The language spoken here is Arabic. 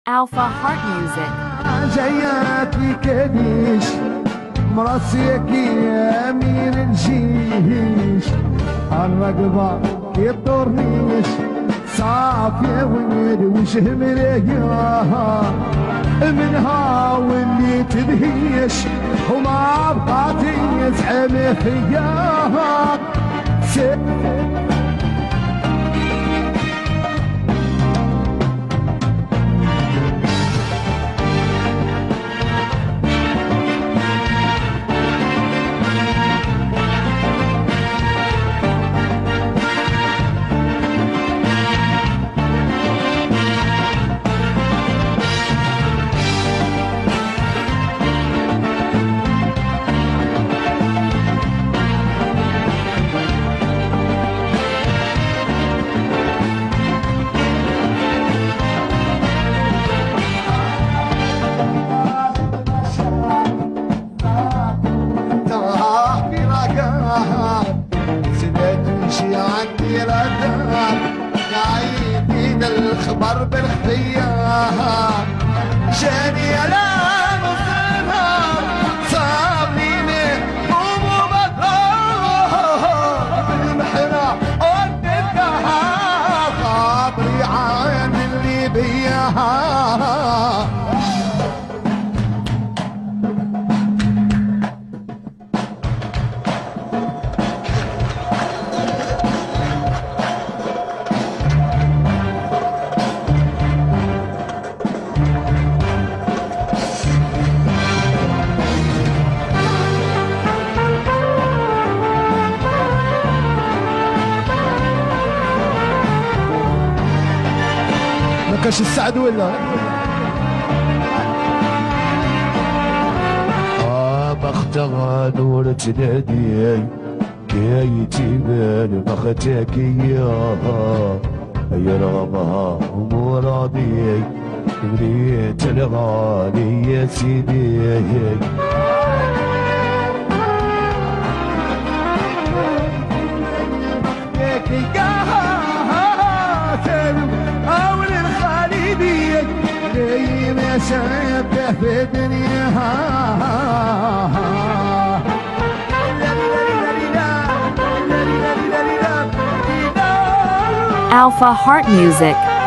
Alpha Heart Music. جاياتي كديش مراسيك يا امير الجيش الرقبة يطرنيش صافية وش مريها منها واللي تدهيش وما بقاتي يزعم فيها سمعتش عندي ردان قايدين الخبر بالخفية جاني على نصرها صابني أمو بطلوه بالمحرة قدتها خابري عن اللي بيها كاش السعد ولا بختها نور تنادي كي تبان بختك اياها يا رغبها ومرادي مريت الغالي يا سيدي ما شايفه في دنياها Alpha Heart Music.